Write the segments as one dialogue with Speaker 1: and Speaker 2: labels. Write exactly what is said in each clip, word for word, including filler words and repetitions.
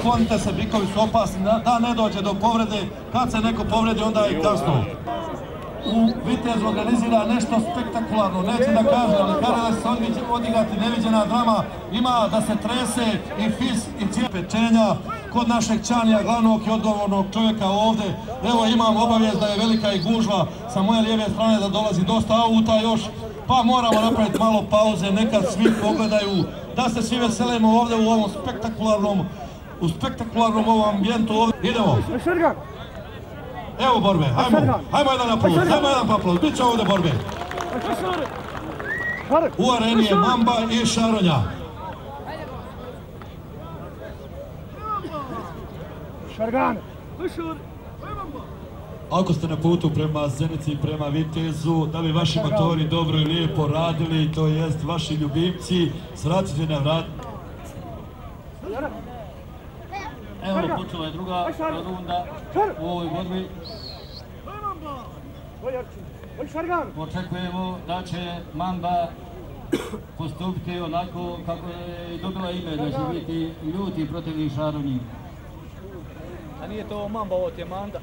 Speaker 1: naklonite se, bikovi su opasni, da ne dođe do povrede, kad se neko povredi onda je kasno. U Vitezu organizira nešto spektakularno, neće da kaže, ali kada će se odigrati neviđena drama, ima da se trese i fis i cijep pečenja kod našeg Čanija, glavnog i odgovornog čovjeka ovdje. Evo imam obavijest da je velika i gužva sa moje lijeve strane, da dolazi dosta auta još, pa moramo napraviti malo pauze, neka svi pogledaju, da se svi veselimo ovdje u ovom spektakularnom, u spektakularnom ovom ambijentu ovdje. Idemo! Evo borbe, hajmo, hajmo jedan aplauz, hajmo jedan aplauz, bit će ovdje borbe. U areni je Mamba i Šaronja.
Speaker 2: Ako ste na putu prema Zenici i prema Vitezu, da bi vaši motori dobro i lijepo radili, to jest vaši ljubimci, svratite na vrat.
Speaker 3: Evo počela je druga runda u ovoj borbi. Očekujemo da će Mamba postupiti onako kako je i dobila ime, da će biti ljuti protiv Šaronji.
Speaker 4: A nije to Mamba, ovo ti je Manda.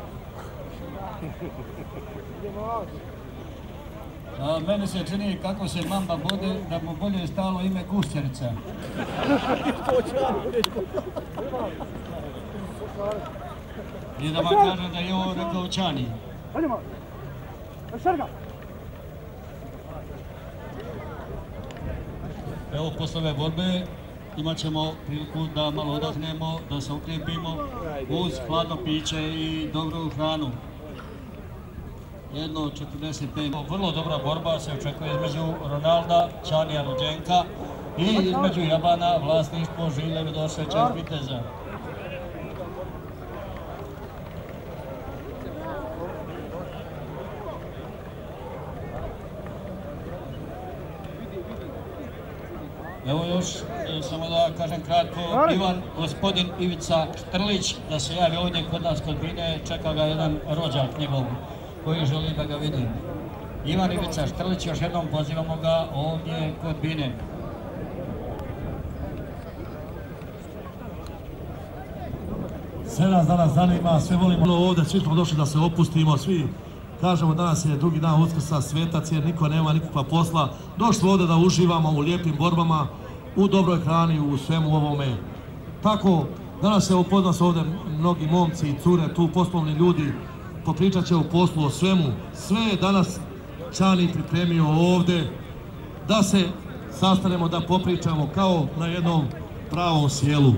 Speaker 3: A meni se čini kako se Mamba bode, da mu bolje je stalo ime Kušćerica. I da vam kažem da je ovo rekao Čani. Evo posle ove borbe imat ćemo priliku da malo odahnemo, da se ukrijepimo uz hladno piće i dobru hranu. jedno četrdeset pet. Vrlo dobra borba se očekuje između Ronalda, Čanija Rođenka i između Jabana, vlasništvo Žile Vidošeća iz Viteza. Evo još, samo da kažem kratko, Ivan, gospodin Ivica Štrlić, da se javi ovdje kod nas kod Bine, čeka ga jedan rođak njegov koji želi da ga vidi. Ivan Ivica Štrlić, još jednom pozivamo ga ovdje kod Bine.
Speaker 1: Sve nas danas zanima, sve volimo ovdje, svi smo došli da se opustimo, svi kažemo danas je drugi dan Uskrsa, svetac jer niko nema nikakva posla. Došli ovdje da uživamo u lijepim borbama, u dobroj hrani, u svemu ovome. Tako, danas je pod nas ovdje mnogi momci i cure, tu poslovni ljudi, popričat će o poslu, o svemu. Sve je danas Čani pripremio ovdje da se sastanemo, da popričamo kao na jednom pravom sjelu.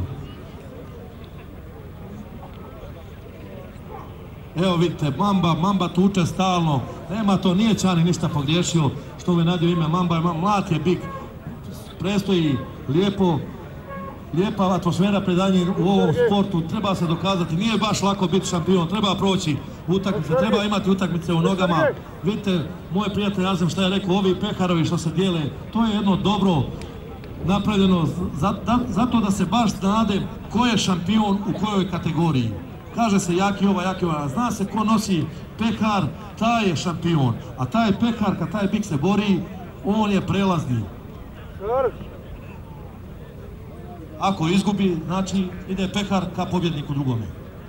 Speaker 1: Evo vidite, Mamba, Mamba tuče stalno, nema to, nije Čani ništa pogriješio, što mi nadio ime Mamba, mlad je bik, prestoji lijepo, lijepa atmosfera predanje u ovom sportu, treba se dokazati, nije baš lako biti šampion, treba proći utakmice, treba imati utakmice u nogama. Vidite, moj prijatelj, ja znam šta je rekao, ovi pekarovi što se dijele, to je jedno dobro napravljeno, zato da se baš znade ko je šampion u kojoj kategoriji. Kaže se jaki ova, jaki ova, zna se ko nosi pekar, taj je šampion, a taj pekar, kad taj bik se bori, on je prelazni. Ako izgubi, znači ide pekar ka pobjedniku drugome.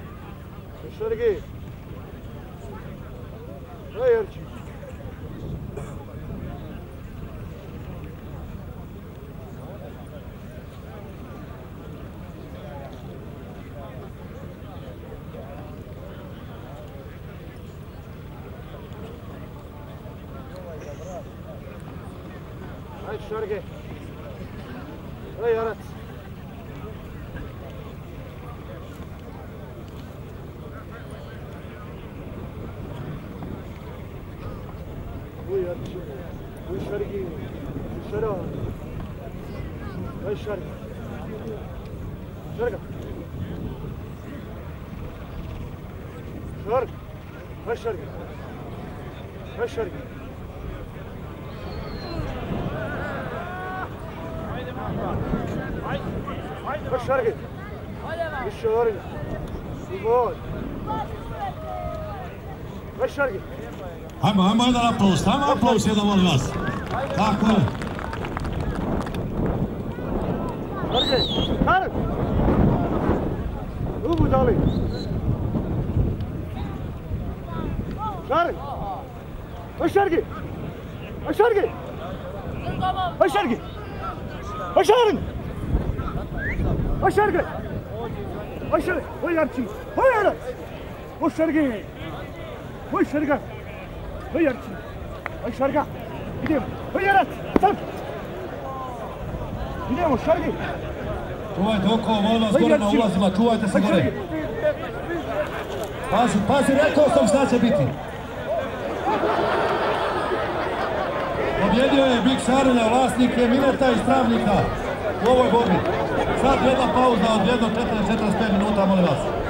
Speaker 4: Hajde Šarge. Hajde Jarac. Uj Jarči. Uj Šargi. Uj Šara. Hajde Šarge. Šarga. Šarg. Hajde Šarge. Hajde Šarge. Baš Šargi. Više orin. Ivoj. Baš Šargi.
Speaker 1: Hajmo, hajmo jedan aplauz, hajmo aplauz jedan, molim vas. Tako je.
Speaker 4: Šargi. Šargi.
Speaker 5: Rubu dali. Šargi. Oj Šargi. Oj Šargi. Oj Šargi. Oj Šargi. Oj Šargi. Oj Šargi. Oj Arči. Oj Arči. Oj Šargi. Oj Šarga. Oj Arči. Oj Šarga. Idemo. Oj Arči. Sad. Idemo Šargi.
Speaker 1: Čuvajte oko, molim vas gore na ulazima, čuvajte se gore. Pazi, pazi, rekao sam šta će biti. Pobjedio je Big Šarulja, vlasnik Emineta iz Travnika u ovoj borbi. Sad jedna pauza od jedno četrdeset do četrdeset pet minuta, molim vas.